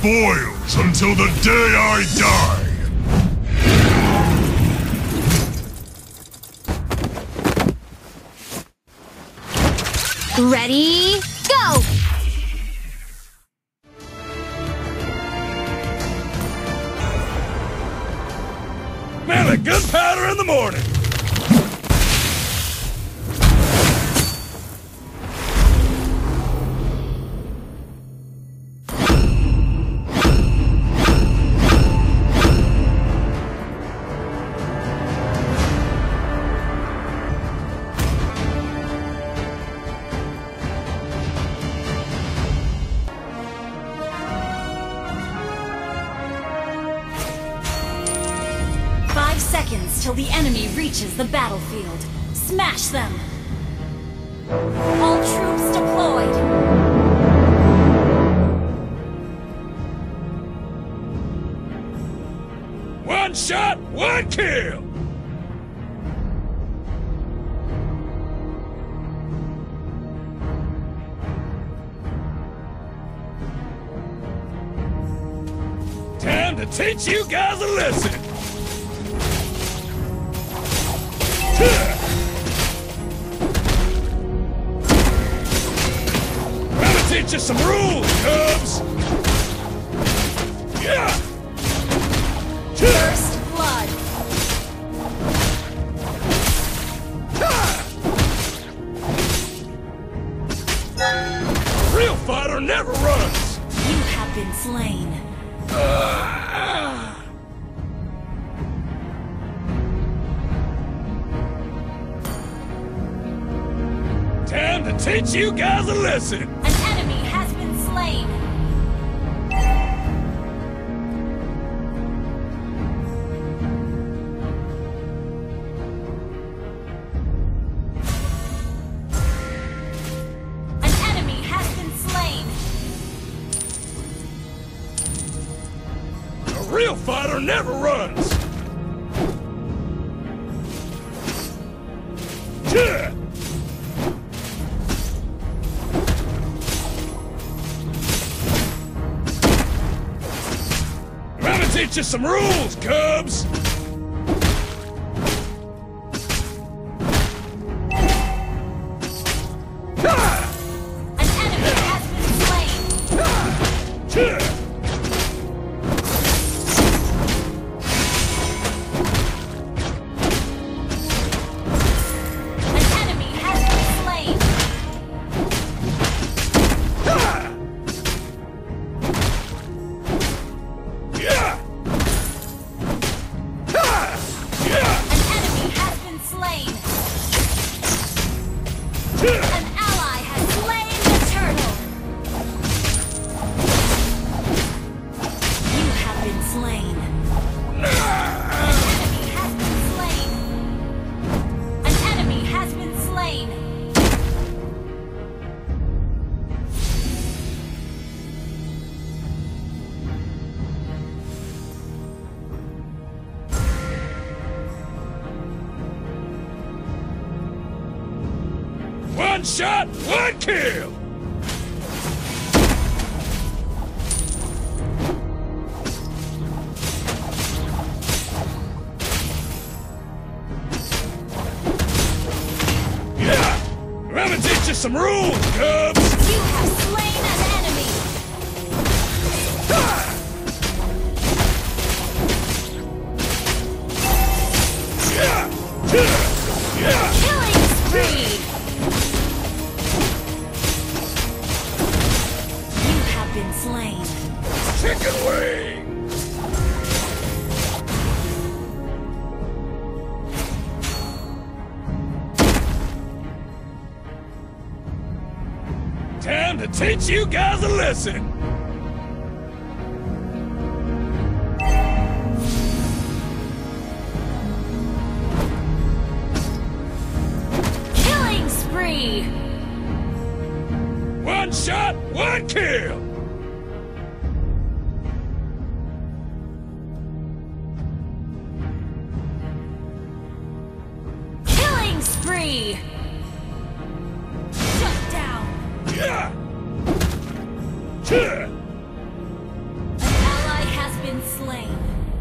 spoils until the day I die. Ready, go! Man, a gunpowder in the morning! Till the enemy reaches the battlefield. Smash them! All troops deployed! One shot, one kill! Time to teach you guys a lesson! I'ma teach you some rules, Cubs! Yeah! First blood! A real fighter never runs! You have been slain. Time to teach you guys a lesson! An enemy has been slain. An enemy has been slain. A real fighter never runs! Yeah! Teach you some rules, Cubs! An enemy has been slain. An enemy has been slain. Yeah! An ally has slain the turtle! You have been slain. An enemy has been slain. An enemy has been slain. One shot, one kill! Yeah! I'm gonna teach you some rules, Cubs! You have slain an enemy! Killing spree! You have been slain. Chicken wing! Time to teach you guys a lesson! Killing spree! One shot, one kill! Killing spree! Shut down! Yeah! An slain.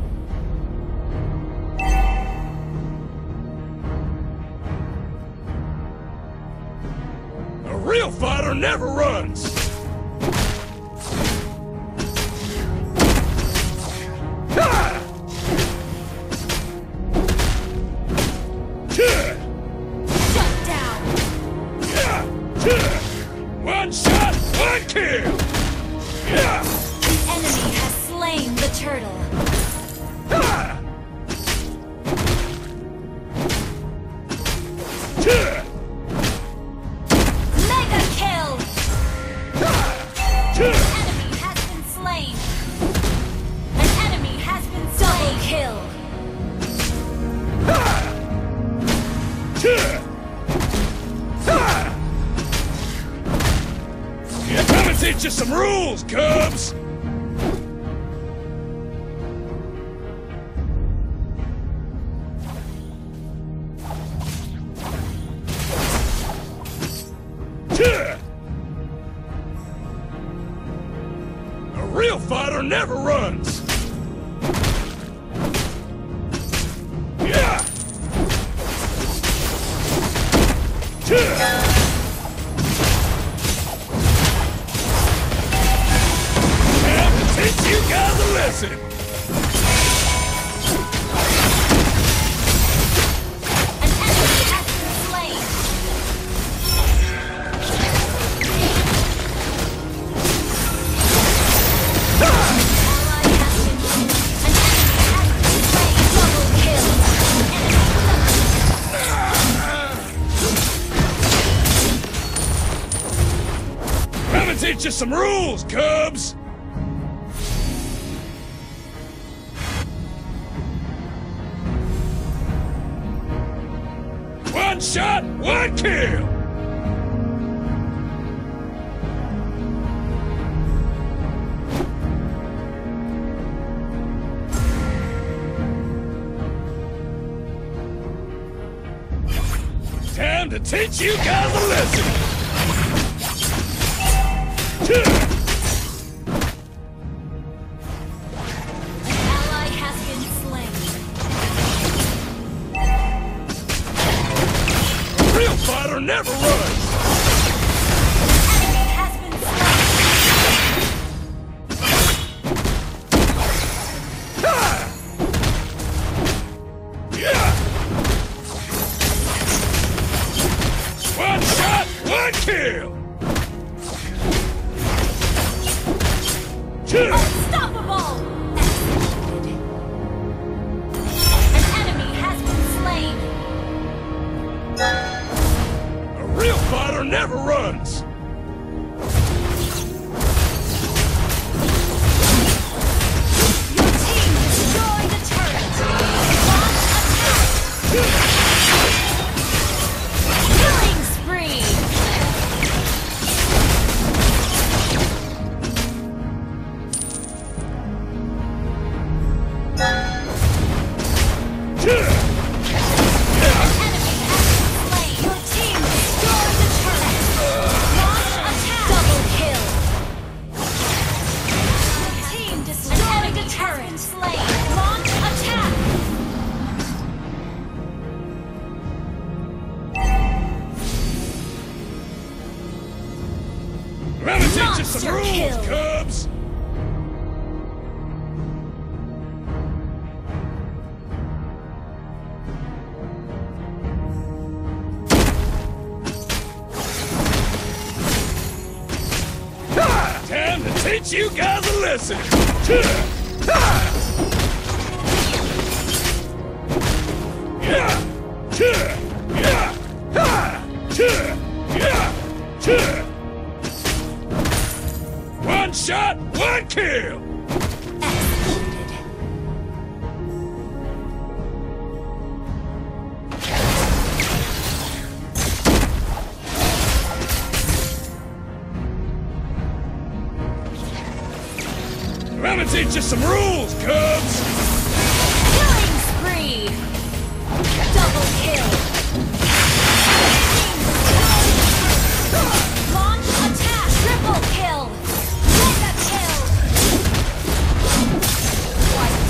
A real fighter never runs! Ha! Shut down. One shot, one kill! The enemy has slain the turtle. Mega kill! An enemy has been slain. An enemy has been double kill. Yeah, come and teach you some rules, Cubs! A real fighter never runs! Yeah! Time to teach you guys a lesson! An enemy has been slain. Ally has been slain. An enemy has been slain. Double kill. Come and teach you some rules, Cubs! One shot, one kill! Time to teach you guys a lesson! Ally has been slain. Real fighter never runs! Enemy has been Yeah! One shot, one kill! unstoppable. Executed. An enemy has been slain. A real fighter never runs! Your team destroyed the turret. Launch attack. Killing spree. Let me teach you some Monster rules, kill. Cubs! Time to teach you guys a lesson! One shot, one kill! Executed. Let me teach you some rules, Cubs! Killing spree. Double kill. Launch attack. Triple kill. Mega kill. Quite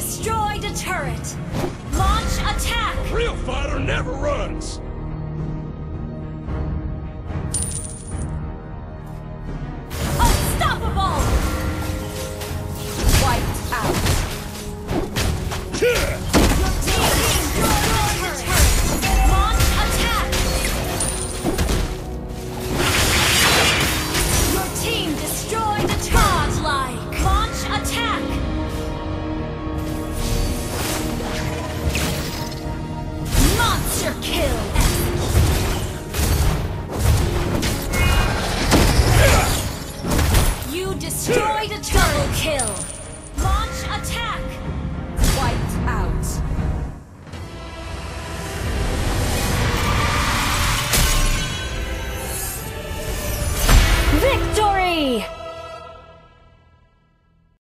destroyed a turret. Launch attack. Real fighter never runs. Unstoppable. Wiped out. Yeah. Your team destroyed a turret. Launch attack. Your team destroyed a turret. Godlike. Launch attack. Monster kill. You destroyed a double kill. Launch attack. Wiped out. Victory!